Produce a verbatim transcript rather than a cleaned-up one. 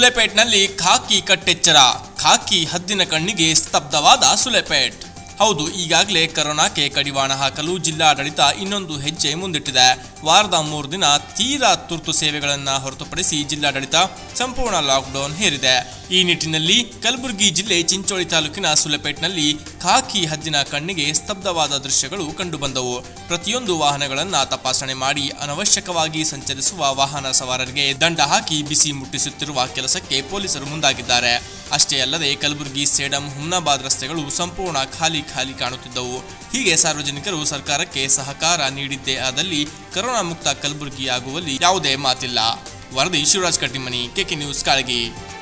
ಸುಲೆಪೇಟ್ನಲ್ಲಿ ಖಾಕಿ ಕಟ್ಟೆಚ್ಚರ, ಖಾಕಿ ಹದ್ದಿನ ಕಣ್ಣಿಗೆ ಸ್ತಬ್ಧವಾದ ಸುಲೆಪೇಟ್. ಹೌದು, ಈಗಾಗಲೇ ಕರೋನಾಕ್ಕೆ ಕಡಿವಾಣ ಹಾಕಲು ಜಿಲ್ಲಾಡಳಿತ ಇನ್ನೊಂದು ಹೆಜ್ಜೆ ಮುಂದಿಟ್ಟಿದೆ. ವಾರದ ಮೂರು ದಿನ ತೀರಾ ತುರ್ತು ಸೇವೆಗಳನ್ನು ಹೊರತುಪಡಿಸಿ ಜಿಲ್ಲಾಡಳಿತ ಸಂಪೂರ್ಣ ಲಾಕ್ಡೌನ್ ಹೇರಿದೆ. ಈ ನಿಟ್ಟಿನಲ್ಲಿ ಕಲಬುರಗಿ ಜಿಲ್ಲೆ ಚಿಂಚೋಳಿ ತಾಲೂಕಿನ ಸುಲೆಪೇಟ್ನಲ್ಲಿ ಖಾಕಿ ಹದ್ದಿನ ಕಣ್ಣಿಗೆ ಸ್ತಬ್ಧವಾದ ದೃಶ್ಯಗಳು ಕಂಡುಬಂದವು. ಪ್ರತಿಯೊಂದು ವಾಹನಗಳನ್ನು ತಪಾಸಣೆ ಮಾಡಿ ಅನವಶ್ಯಕವಾಗಿ ಸಂಚರಿಸುವ ವಾಹನ ಸವಾರರಿಗೆ ದಂಡ ಹಾಕಿ ಬಿಸಿ ಮುಟ್ಟಿಸುತ್ತಿರುವ ಕೆಲಸಕ್ಕೆ ಪೊಲೀಸರು ಮುಂದಾಗಿದ್ದಾರೆ. ಅಷ್ಟೇ ಅಲ್ಲದೆ ಕಲಬುರಗಿ ಸೇಡಂ ಹುಮ್ನಾಬಾದ್ ರಸ್ತೆಗಳು ಸಂಪೂರ್ಣ ಖಾಲಿ ಖಾಲಿ ಕಾಣುತ್ತಿದ್ದವು. ಹೀಗೆ ಸಾರ್ವಜನಿಕರು ಸರ್ಕಾರಕ್ಕೆ ಸಹಕಾರ ನೀಡಿದ್ದೇ ಆದಲ್ಲಿ ಕರೋನಾ ಮುಕ್ತ ಕಲಬುರಗಿ ಆಗುವಲ್ಲಿ ಯಾವುದೇ ಮಾತಿಲ್ಲ. ವರದಿ ಶಿವರಾಜ್ ಕಟ್ಟಿಮನಿ, ಕೆಕೆ ನ್ಯೂಸ್, ಕಾಳಗಿ.